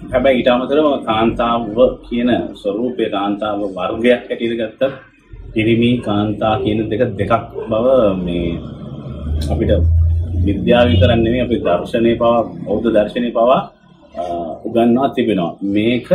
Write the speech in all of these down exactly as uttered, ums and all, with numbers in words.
හැබැයි ඊට අමතරව කාන්තාව කියන ස්වરૂපයේ කාන්තාව වර්ගයක් හැටියට ගත්තත් පිරිමි කාන්තා කියන දෙක දෙකක් බව මේ අපිට විද්‍යාව විතරක් නෙමෙයි අපේ දර්ශනයේ පවා බෞද්ධ දර්ශනයේ පවා උගන්වා තිබෙනවා. මේක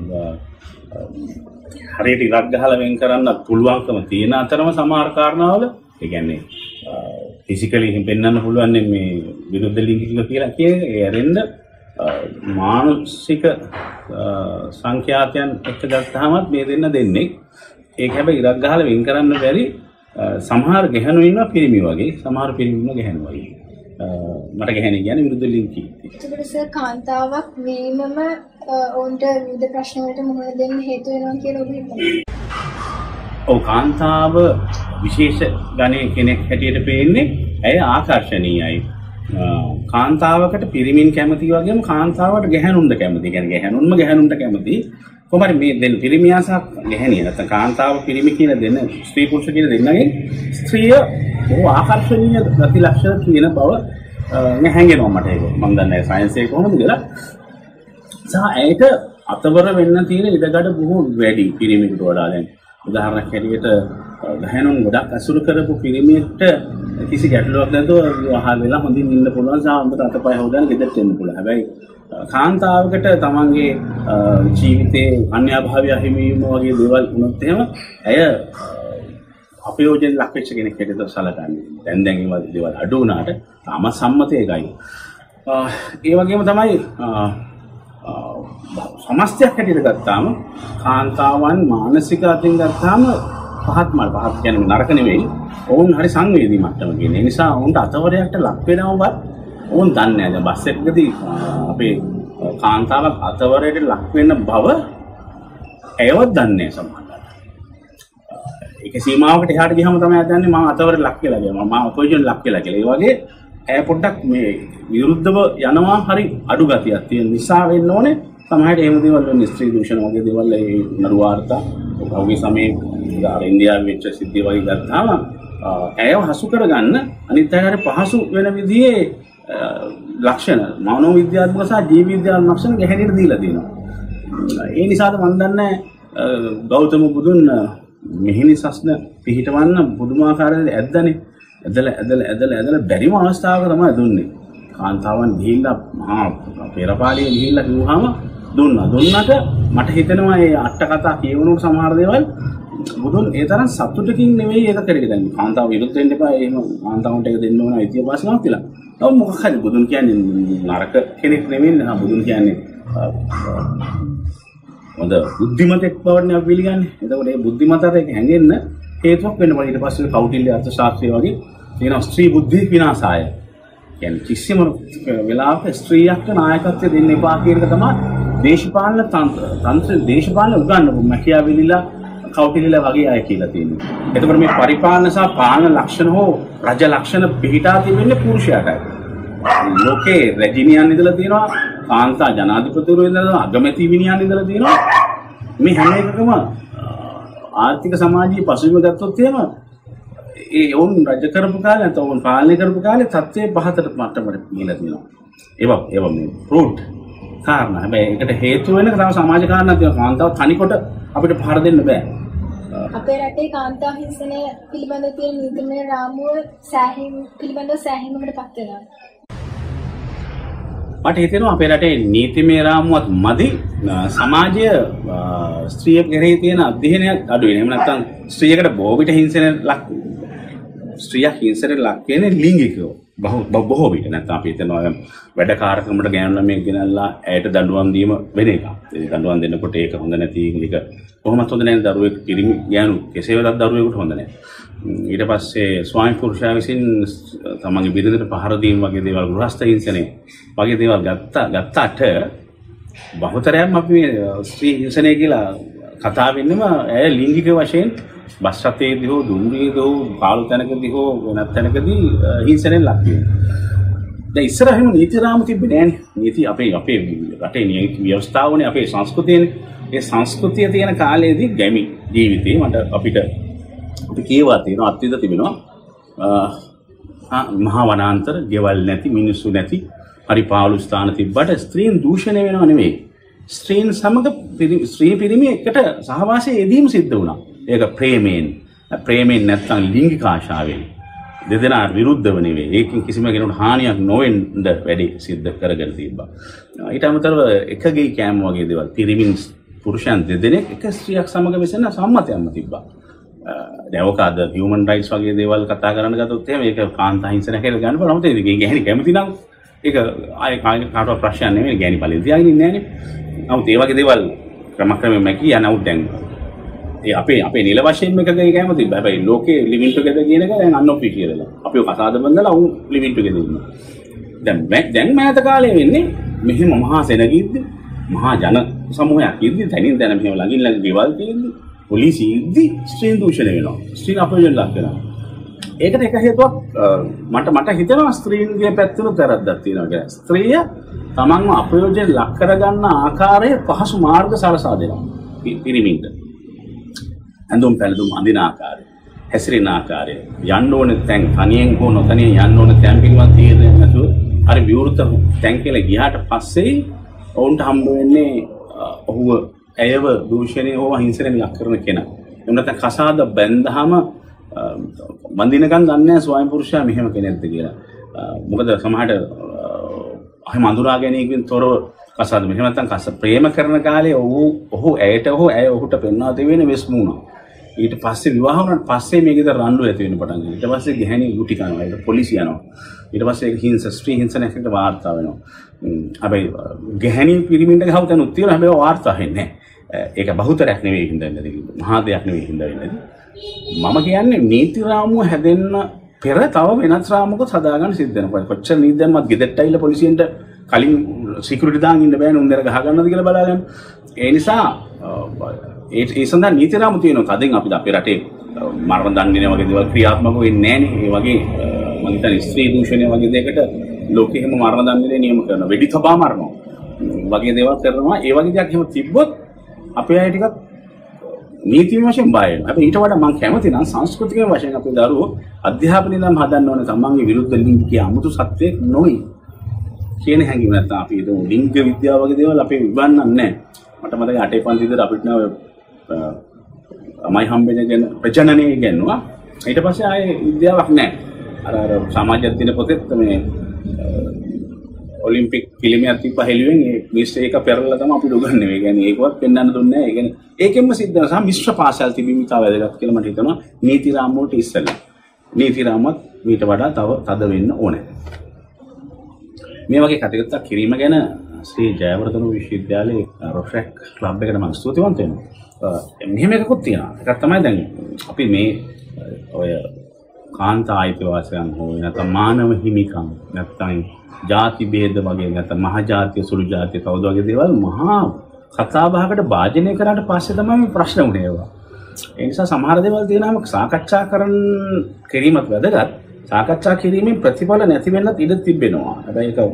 හරියට ඉලක්ක ගහලා වෙන් කරන්න පුළුවන්කම තියෙන අතරම සමහර කාරණාවල ඒ කියන්නේ ෆිසිකලි පෙන්වන්න පුළුවන් මේ විරුද්ධ ලිංගිකව කියලා කියන්නේ ඒ ඇරෙන්න මානසික සංඛ්‍යාතයන් එක්ක ගත්තාමත් මේ දෙන්න දෙන්නේ ඒක හැබැයි ඉලක්ක ගහලා වෙන් කරන්න බැරි සමහර ගැහණු ඉන්නවා පිරිමි වගේ සමහර පිරිමි ඉන්නවා ගැහණු වගේ මට ගැහණු කියන්නේ විරුද්ධ ලිංගික. ඒකට සර් කාන්තාවක් වීමම ඔවුන්ට විවිධ ප්‍රශ්න වලට මුහුණ දෙන්න හේතු වෙනවා කියලා ඔබ හිතනවා? ඔව් කාන්තාව විශේෂ ගණයේ කෙනෙක් හැටියට පේන්නේ ඇය ආකර්ශනීයයි. කාන්තාවකට පිරිමින් කැමති වගේම කාන්තාවට ගැහණුන්ට කැමති. කියන්නේ ගැහණුන්ම ගැහණුන්ට කැමති. කොහොමද මේ දෙන්න පිරිමියාසක් ගැහණිය නැත්නම් කාන්තාව පිරිමි කියන දෙන්න ස්ත්‍රී පුරුෂ කියන දෙන්නගේ ස්ත්‍රිය බොහෝ ආකර්ශනීය ගති ලක්ෂණ තියෙන බව මම හැංගෙනවා මට ඒක. මම දන්නේ සයන්ස් එක කොහොමද කියලා. සහ ඇයට අතවර වෙන්න තියෙන ඉඩකඩ බොහෝ වැඩි පිරිමිකට වඩා. දැන් උදාහරණයක් හැටියට ගැහණුන් ගොඩක් අසුරු කරපු පිරිමියට කිසි ගැටලුවක් නැතුව විවාහ වෙලා හොඳින් ඉන්න පුළුවන් සහ හොඳට අතපය හොදාගෙන ගෙදරට එන්න පුළුවන්. හැබැයි කාන්තාවකට තමන්ගේ ජීවිතයේ අන්‍යභාවය හිමිවීම වගේ දේවල් වුණොත් එහෙම ඇය අපයෝජන ලක් වෙච්ච කෙනෙක් හැටියට සැලකන්නේ. දැන් දැන් ඒ වගේ දේවල් අඩු වුණාට තම සම්මතය එකයි. ඒ වගේම තමයි සමස්තයක් හැටියට ගත්තාම කාන්තාවන් මානසික අතින් ගත්තාම පහත් මල් පහත් කියන්නේ නරක නෙවෙයි. ඔවුන් හරි සංවේදී මට්ටමක ඉන්නේ. ඒ නිසා ඔවුන්ට අතවරයකට ලක් වෙනවවත් ඔවුන් දන්නේ නැහැ. දැන් බස් එකකදී අපේ කාන්තාවක් අතවරයට ලක් වෙන බව ඇයවත් දන්නේ නැහැ සමහරවිට. ඒක සීමාවකට එහාට ගියාම තමයි දන්නේ මම අතවරට ලක් කියලා කියනවා. මම අපොයිසන් ලක් කියලා කියලා. ඒ වගේ ඇය පොඩ්ඩක් මේ විරුද්ධව යනවා හරි අඩු ගතියක් තියෙන නිසා වෙන්න ඕනේ. සමහරවිට එහෙම දේවල් වෙන්නේ ස්ත්‍රී දූෂණ වගේ දේවල් ඒ නඩු වාර්තා ඔහුගේ සමයේ ඉන්දියාවේ වෙච්ච සිද්ධිය වගේ ගත්තාම ඇයව හසු කරගන්න අනිත් අයට පහසු වෙන විදිහේ ලක්ෂණ මනෝවිද්‍යාත්මක සහ ජීව විද්‍යාත්මක ලක්ෂණ ගැහැණියට දීලා තියෙනවා. ඒ නිසාද මම දන්නේ ගෞතම බුදුන් මෙහිණි සස්න පිහිටවන්න පුදුමාකාර ඇද්දනේ. ඇදලා ඇදලා ඇදලා ඇදලා බැරිම අවස්ථාවක තමයි දුන්නේ. කාන්තාවන් ගිහිල්ලා මහා පෙරපාලිය ගිහිල්ලා කිව්වහම දුන්නා. දුන්නට මට හිතෙනවා මේ අට කතා කියවනකොට සමහර දේවල් බුදුන් ඒ තරම් සතුටකින් නෙවෙයි ඒක කරේ. දැන් කාන්තාව විරුද්ධ වෙන්න එපා. එහෙම කාන්තාවන්ට ඒක දෙන්න ඕන අයිතිය වාසනාවක් කියලා. ඔව් මොකක් හරි බුදුන් කියන්නේ නරක කෙනෙක් නෙවෙයි නේද? බුදුන් කියන්නේ හොඳ බුද්ධිමතෙක් බවනේ අපි පිළිගන්නේ. එතකොට මේ බුද්ධිමතට ඒක හැංගෙන්න හේතුවක් වෙන්න බෑ. ඊට පස්සේ කෞටිල්‍ය අර්ථශාස්ත්‍රය වගේ තියෙන ස්ත්‍රී බුද්ධි විනාශාය. කියන්නේ කිසිම වෙලාවක ස්ත්‍රියක්ට නායකත්වය දෙන්න එපා කියන එක තමයි දේශපාලන තන්ත්‍ර. තන්ත්‍ර දේශපාලන උගන්වපු මැකියාවෙලිලා කෞටිල්‍යලා වගේ අය කියලා තියෙනවා. එතකොට මේ පරිපාලන සහ පාලන ලක්ෂණ හෝ රජ ලක්ෂණ පිළිටා තිබෙන්නේ පුරුෂයාටයි. ලෝකේ රැජිනියන් ඉඳලා තියෙනවා, කාන්තා ජනාධිපතිවරු ඉඳලා අගමැති විනියන් ඉඳලා තියෙනවා. මේ හැම එකකම ආර්ථික සමාජීය පසුබිම ගත්තොත් එහෙම ඒ වුන් රජ කරපු කාලේ නැත්නම් වුන් පාලනය කරපු කාලේ තත්ත්වයේ පහතට මට්ටමකට ගිහිලා තියෙනවා. ඒවා ඒවා මේ ෆෘට් කාරණා. හැබැයි ඒකට හේතු වෙන තව සමාජ කාරණා තියෙනවා. කාන්තාව තනිකොට අපිට පහර දෙන්න බෑ. අපේ රටේ කාන්තා හිංසනය පිළිබඳ තියෙන නීතිමය රාමුව සෑහීම් පිළිබඳව සෑහීමකට පත් වෙනවා. මට හිතෙනවා අපේ රටේ නීතිමය රාමුවත් මදි සමාජය ස්ත්‍රිය කෙරෙහි තියෙන අධ්‍යයනයක් අඩු වෙන. එහෙම නැත්නම් ස්ත්‍රියකට බොහෝ විට හිංසනයට ලක් ස්ත්‍රියක් හිංසනයට ලක් වෙන්නේ ලිංගිකව. බොහෝ විට නැත්නම් අපි හිතනවා වැඩකාරකමකට ගෑනු ළමයෙක් ගෙනල්ලා ඇයට දඬුවම් දීම වෙන එකක්. ඒ දඬුවම් දෙන්නකොට ඒක හොඳ නැති එක කොහොමද හොඳ නැහැ දරුවෙක් පිරිමි ගෑනු කෙසේ වෙතත් දරුවෙකුට හොඳ නැහැ. ඊට පස්සේ ස්වාමි පුරුෂයා විසින් තමන්ගේ බිරිඳට පහර දීම වගේ දේවල් ගෘහස්ත හිංසනය වගේ දේවල් ගත්තා ගත්තට බහුතරයක්ම අපි ස්ත්‍රී හිංසනය කියලා කතා වෙන්නම ඇය ලිංගික වශයෙන් බස් රථයේදී හෝ දුම්රියේදී හෝ පාළු තැනකදී හෝ වෙනත් තැනකදී හිංසනයෙන් ලක් වෙනවා. දැන් ඉස්සරහින් නීති රාම තිබෙන්නේ නෑනේ. නීති අපේ අපේ රටේ නීති ව්‍යවස්ථාවනේ අපේ සංස්කෘතියනේ. ඒ සංස්කෘතිය තියෙන කාලයේදී ගැමි ජීවිතේ මට අපිට අපි කියවා තියෙනවා අත්විඳ තිබෙනවා. මහා වනාන්තර, ගෙවල් නැති, මිනිස්සු නැති, හරි පාළු ස්ථාන තිබ්බට ස්ත්‍රීන් දූෂණය වෙනව නෙමෙයි. ස්ත්‍රීන් සමග ස්ත්‍රී පිරිමි එකට සහවාසය යෙදීම සිද්ධ වුණා. ඒක ප්‍රේමයෙන් ප්‍රේමයෙන් නැත්නම් ලිංගික ආශාවෙන් දෙදෙනා විරුද්ධව නෙවෙයි. ඒකෙන් කිසිම කෙනෙකුට හානියක් නොවෙන්න වැඩි සිද්ධ කරගෙන තිබ්බා. ඊට අමතරව එකගේ කෑම වගේ දේවල් පිරිමින් පුරුෂයන් දෙදෙනෙක් එක ස්ත්‍රියක් සමග වෙසෙන සම්මතයක්ම තිබ්බා. දැන් ඔක අද හියුමන් රයිට්ස් වගේ දේවල් කතා කරන්න ගත්තොත් එහෙම ඒක කාන්තා හිංසනය කියලා ගන්න පුළුවන්. මොකද ඒක ගැහෙනි කැමති නම් ඒක ආයේ කාටවත් ප්‍රශ්නයක් නෙවෙයි. ගැහෙනි බලෙන් තියාගෙන ඉන්නේ නැහනේ. නමුත් ඒ වගේ දේවල් ක්‍රමක්‍රමයෙන් මැකී යන උත් දැන් ඒ අපේ අපේ නිල වශයෙන්ම එකගේ කැම තිබ්බා. හැබැයි ලෝකේ ලිවින් ටුගෙදර් කියන එක දැන් අන්ඔෆිෂියල් එක. අපි ඔය කතාද බඳලා උන් ලිවින් ටුගෙදර් ඉන්නවා. දැන් දැන් මෑත කාලේ වෙන්නේ මෙහෙම මහා සෙනගිද්දි මහා ජන සමූහයක් ඉද්දි තනින් දැන මෙහෙම ළඟින් ළඟ ගෙවල් තියෙද්දි පොලිසිය ඉද්දි ස්ත්‍රීන් දූෂණය වෙනවා. ස්ත්‍රීන් අපයෝජන ලක් වෙනවා. ඒකට එක හේතුවක් මට මට හිතෙනවා ස්ත්‍රීන්ගේ පැත්තෙනුත් වැරද්දක් තියෙනවා කියලා. ස්ත්‍රිය තමන්ව අපයෝජන ලක් කරගන්න ආකාරයේ පහසු මාර්ග සලසා දෙනවා. පිරිමින්ට. ඇඳුම් පැළඳුම් අඳින ආකාරය, හැසිරෙන ආකාරය, යන්න ඕනේ තැන් තනියෙන් හෝ නොතනියෙන් යන්න ඕනේ තැන් පිළිබඳ තීරණය නැතුව අර විවෘත තැන් කියලා ගියාට පස්සේ ඔවුන්ට හම්බ වෙන්නේ ඔහුව ඇයව දූෂණය හෝ හිංසනයෙන් ලක් කරන කෙනා. එහෙම නැත්නම් කසාද බැඳහම බඳිනකන් දන්නේ නැහැ ස්වයං පුරුෂයා මෙහෙම කෙනෙක්ද කියලා. මොකද සමහරට අහිම අඳුරා ගැනීමකින් තොරව කසාද මෙහෙම නැත්නම් කස ප්‍රේම කරන කාලේ ඔහු ඔහු ඇයට හෝ ඇය ඔහුට පෙන්වා දෙවෙන වෙස්මුණා. ඊට පස්සේ විවාහ වුණාට පස්සේ මේකද රණ්ඩු ඇති වෙන්න පටන් ගන්නවා. ඊට පස්සේ ගැහණි ගුටි කනවා. ඊට පොලිසිය යනවා. ඊට පස්සේ ඒක හිංස ස්ත්‍රී හිංසනයකට වාර්තා වෙනවා. හැබැයි ගැහණි පිරිමින්ට ගහව තැනුත් තියෙනවා. හැබැයි වාර්තා වෙන්නේ නැහැ. ඒක බහුතරයක් නෙවෙයි හින්දා ඉන්නේ. මහා දෙයක් නෙවෙයි හින්දා ඉන්නේ. මම කියන්නේ නීති රාමුව හැදෙන්න පෙර තව වෙනත් රාමුවක හදාගන්න සිද්ධ වෙනවා. කොච්චර නීතියන්වත් ගෙදරට ඇවිල්ලා පොලිසියෙන්ට කලින් සිකියුරිටි දාන් ඉන්න බෑනේ උන් දෙර ගහ ගන්නද කියලා බලාගන්න. ඒ නිසා ඒ ඒ සඳහා නීති රාමු තියෙනවා. තදින් අපිට අපේ රටේ මරණ දඬුවම වගේ දේවල් ක්‍රියාත්මක වෙන්නේ නැහනේ. ඒ වගේ මම හිතන්නේ ස්ත්‍රී දූෂණය වගේ දෙයකට ලෝකෙ හැම මරණ දඬුවම නියම කරනවා. වෙඩි තබා මරනවා. වගේ දේවල් කරනවා. ඒ වගේ දෙයක් එහෙම තිබ්බොත් අපේ අය ටිකක් නීති වශයෙන් බය වෙනවා. හැබැයි ඊට වඩා මම කැමති නම් සංස්කෘතික වශයෙන් අපේ දරුවෝ අධ්‍යාපනය නම් හදන්න ඕනේ. තමන්ගේ විරුද්ධ ලිංගික අමුතු සත්‍යයක් නොවේ. කියන හැඟීම නැත්නම් අපි හිතමු ලිංග විද්‍යාව වගේ දේවල් අපේ විභාගන්නේ නැහැ. මට මතකයි අටේ පන්ති ඉඳලා අපිට නෑ අමයි හම්බෙන්නේ ගැන ප්‍රජනනය ඉගෙනුවා. ඊට පස්සේ ආයේ විද්‍යාවක් නැහැ. අර අර සමාජ අධ්‍යයන පොතේ මේ ඔලිම්පික් පිළිමයක් තිබ්බ හෙළුවෙන් ඒ මිස් එක පෙරලා තමයි අපිට උගන්වන්නේ. ඒ කියන්නේ ඒකවත් පෙන්වන්න දුන්නේ නැහැ. ඒ කියන්නේ ඒකෙන්ම සිද්ධ වෙනවා. සහ මිශ්‍ර පාසල් තිබීම ඉතාල වැදගත් කියලා මට හිතෙනවා. නීති රාම වලට ඉස්සෙල්ලා. නීති රාමත් ඊට වඩා තව තද වෙන්න ඕනේ. මේ වගේ කටයුත්තක් කිරීම ගැන ශ්‍රී ජයවර්ධන විශ්වවිද්‍යාලයේ රොෆ්‍රැක් ක්ලබ් එකට මම ස්තුතිවන්ත වෙනවා. මෙහෙම එකකුත් තියෙනවා. එකක් තමයි දැන් අපි මේ ඔය කාන්තා අයිතිවාසිකම් හෝ නැත්නම් මානව හිමිකම් නැත්නම් ಜಾති ભેද වගේ නැත්නම් මහ ජාතිය සුළු ජාතිය කවුද වගේ දේවල් මහා කතා බහකට භාජනය කරාට පස්සේ තමයි මේ ප්‍රශ්න උනේ ඒවා. ඒ නිසා සමහර දේවල් තියෙනවාම සාකච්ඡා කරන්න කිරීමත් වැදගත්. සාකච්ඡා කිරීමෙන් ප්‍රතිඵල නැති වෙන්නත් ඉඩ තිබෙනවා. හැබැයි ඒක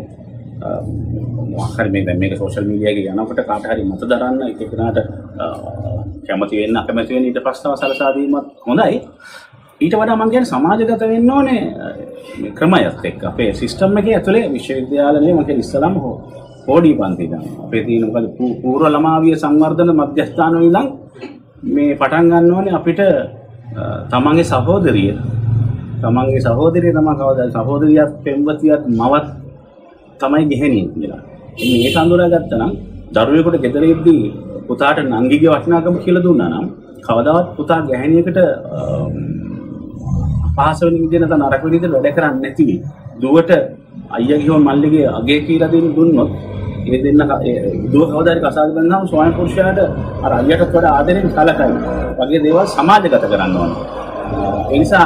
මොකක්ද මේ දැන් මේක සෝෂල් මීඩියා එකේ යනකොට කාට හරි මත දරන්න එක එකනට කැමති වෙන්න අකමැති වෙන්න ඊට ප්‍රශ්න සලසා දීමත් හොඳයි. ඊට වඩා මම කියන්නේ සමාජගත වෙන්න ඕනේ මේ ක්‍රමයත් එක්ක. අපේ සිස්ටම් එකේ ඇතුලේ විශ්වවිද්‍යාලනේ මම කියන්නේ ඉස්සලම හෝ පොඩි පන්ති ගන්න. අපේ තියෙන මොකද පූර්ව ළමාවිය සංවර්ධන මධ්‍යස්ථාන වල ඉඳන් මේ පටන් ගන්න ඕනේ අපිට තමන්ගේ සහෝදරිය තමන්ගේ සහෝදරිය තමයි කවදාද සහෝදරියත් පෙම්වතියත් මවත් තමයි ගෙහෙන්නේ කියලා. ඉතින් මේක අඳුරාගත්තා නම් දරුවෙකුට ගෙදර ඉද්දී පුතාට නංගිගේ වටිනාකම කියලා දුන්නා නම් කවදාවත් පුතා ගැහණියකට පහස වෙන විදිහ නැත්නම් නරක විදිහට වැඩ කරන්නේ නැති වෙයි. දුවට අයියා ගිහම මල්ලිගේ අගේ කියලා දෙන්න දුන්නොත් ඒ දෙන්න දුව කවදාද කසාද බඳනම ස්වයං පුරුෂයාට අර අයියටත් වඩා ආදරෙන් කලකයි. වගේ දේවල් සමාජගත කරන්න ඕනේ. ඒ නිසා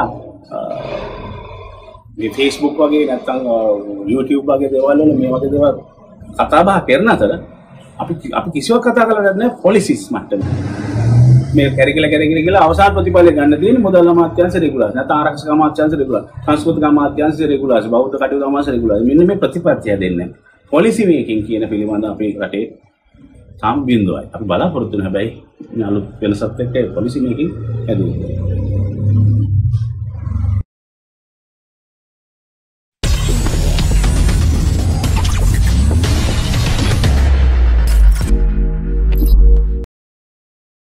මේ Facebook වගේ නැත්නම් YouTube වගේ දේවල් වල මේ වගේ දේවල් කතා බහ කරන අතර අපි අපි කිසිවක් කතා කරලා නැහැ පොලිසිස් මට්ටමේ. මේ කැරිකල කැරිකල කියලා අවසාන ප්‍රතිඵලය ගන්න තියෙන්නේ මුදල් අමාත්‍යාංශ රෙගුලාස් නැත්නම් ආරක්ෂක අමාත්‍යාංශ රෙගුලාස් සංස්කෘතික අමාත්‍යාංශ රෙගුලාස් බෞද්ධ කටයුතු අමාත්‍යාංශ රෙගුලාස් මෙන්න මේ ප්‍රතිපත්තිය දෙන්නේ පොලිසි මේකින් කියන පිළිබඳ අපේ රටේ සම්බින්දුවයි අපි බලාපොරොත්තු වෙන හැබැයි අලුත් වෙනසත් එක්ක පොලිසි මේකින් හැදුවා